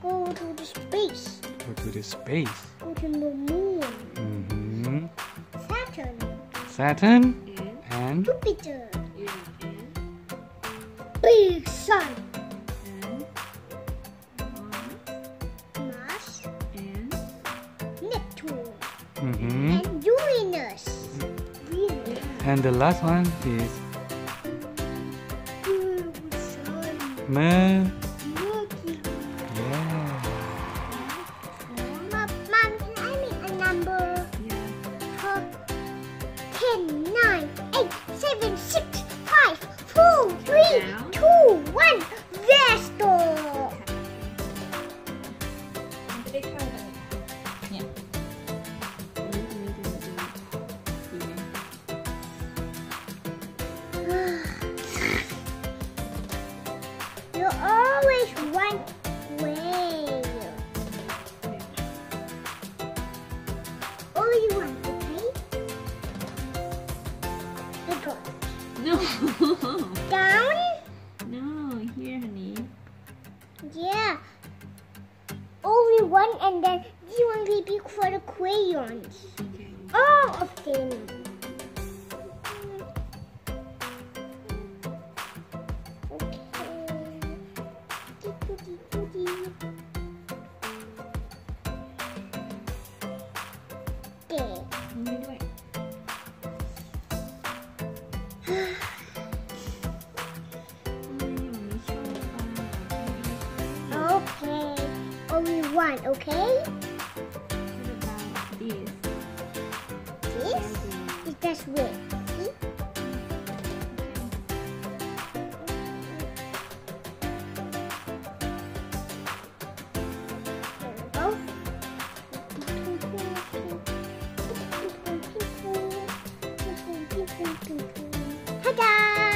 Go to the space. Go to the space. Go to the moon. Saturn. Saturn and Jupiter. Big sun. Mars. Neptune. And Uranus. And the last one is Mercury. Yeah. Mom, can I make a number? 10, 9, 8, 7, 6, 5, 4, 3, 2, 1. Let's go. มันจะได้เข้ากันเนี่ย You always one way. Only one, okay? Go. No. Down? No, here, honey. Yeah. Only one, and then this one will be for the crayons. Okay. All of them. Okay. นี่ด้วย Okay. Only one, okay? This is just red. See? There we go. Ta-da!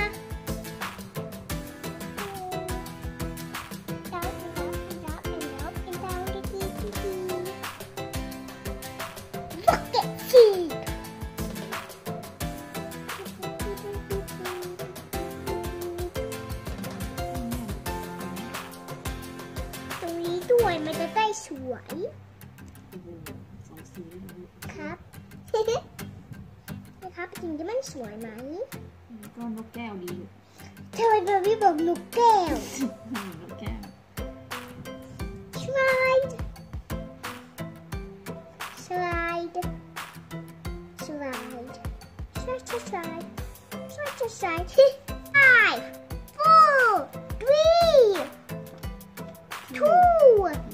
Rocket seed. ตรงนี้ด้วยมันจะได้สวยสองสีเลยครับ นะครับจริงๆมันสวยไหมก็นกแก้วดีเธอเบบี้บอกนกแก้วนกแก้ว Slide. Slide. Slide. Slide to slide. Slide to slide. 5, 4, 3, 2,